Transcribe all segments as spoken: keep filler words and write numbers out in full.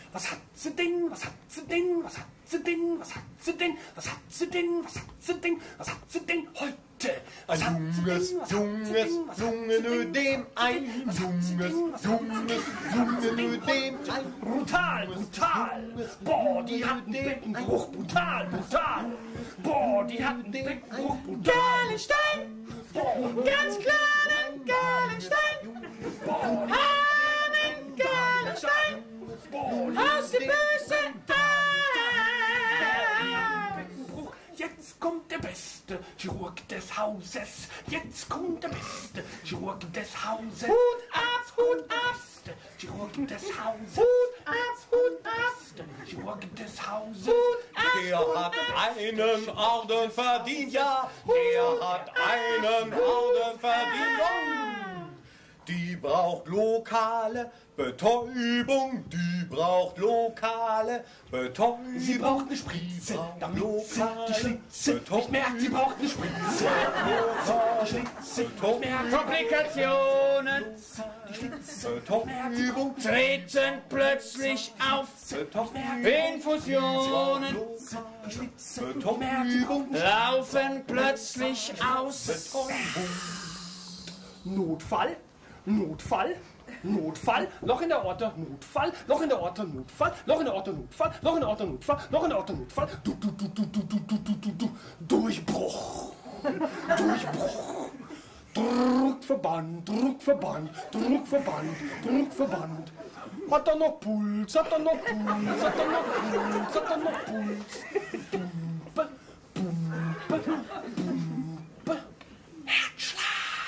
Was hat sie denn? Was hat sie denn? Was hat sie denn? Was hat sie denn? Was hat sie denn? Was hat sie denn? Was hat sie denn heute? Was Ein junges, junges, junge Ödem, ein junges, junges, junge Ödem, ein brutal, brutal. Boah, die hat einen Beckenbruch, brutal, brutal. Boah, die hat einen Beckenbruch, brutal. Gallenstein, ganz kleinen Gallenstein, einen Gallenstein, aus dem bösen Beckenbruch. Jetzt kommt der beste Chirurg des Hauses. Jetzt kommt der beste Chirurg des Hauses. Hut ab, Hut ab, Chirurg des Hauses. Hut ab, Hut ab, Chirurg des Hauses. Hut ab. Der hat einen Orden verdient, ja, der hat einen Orden verdient. Die braucht lokale Betäubung, die braucht lokale Betäubung. Sie braucht eine Spritze, damit sie die Schlitze nicht merkt. Sie braucht eine Spritze, die Schlitze nicht merkt. Komplikationen Betäubung, treten plötzlich auf. Infusionen Betäubung, laufen plötzlich aus. Notfall, Notfall, Notfall, Loch in der Orte, Notfall, Loch in der Orte, Notfall, Loch in der Orte, Notfall, Loch in der Orte, Notfall, Loch in der Orte, Notfall, du, du, du, du, du, du, du, du, du, du, Durchbruch, Durchbruch, Druckverband, Druckverband, Druckverband, Druckverband. Hat er noch Puls, hat er noch Puls, hat er noch Puls, hat er noch Puls. Pumpe, Pumpe, Pumpe, Herzschlag.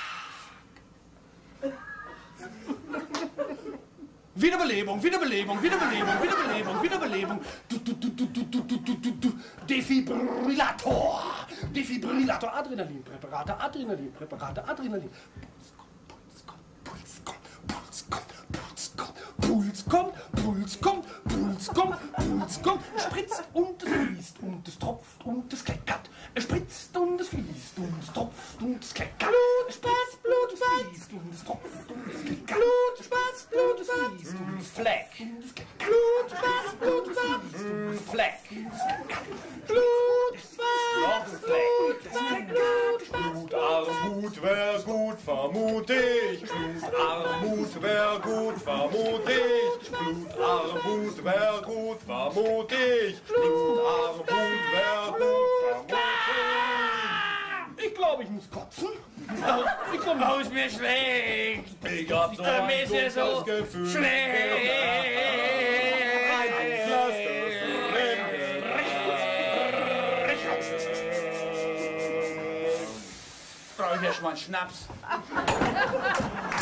Wiederbelebung, Wiederbelebung, Wiederbelebung, Wiederbelebung, Wiederbelebung. Du, du, du, du, du, du, du, du, du, du. Defibrillator, Defibrillator, Adrenalinpräparate, Adrenalinpräparate, Adrenalin. Puls kommt, Puls kommt, Puls kommt, Puls kommt, Puls kommt, Puls kommt, Puls kommt. Es spritzt und es fließt und es tropft und es kleckert. Es spritzt und es fließt und es tropft und es kleckert. Blutspatz, Blutspatz, Und es tropft und es kleckert. Blutspatz, Blutspatz, Fleck, Blutspatz, Blutspatz, Fleck, Blutspatz, Blutspatz, Blutspatz. Blutarmut wär gut, vermut ich. Blutarmut wär gut, vermut ich. Blutarmut wär gut, vermut ich. Blutarmut wär gut, vermut ich. Ich glaube, ich muss kotzen. Ich glaube, Wo es mir schlägt, Ich hab so mir ein ist ja so gutes Gefühl. schlecht. Brauche ich erst mal einen Schnaps.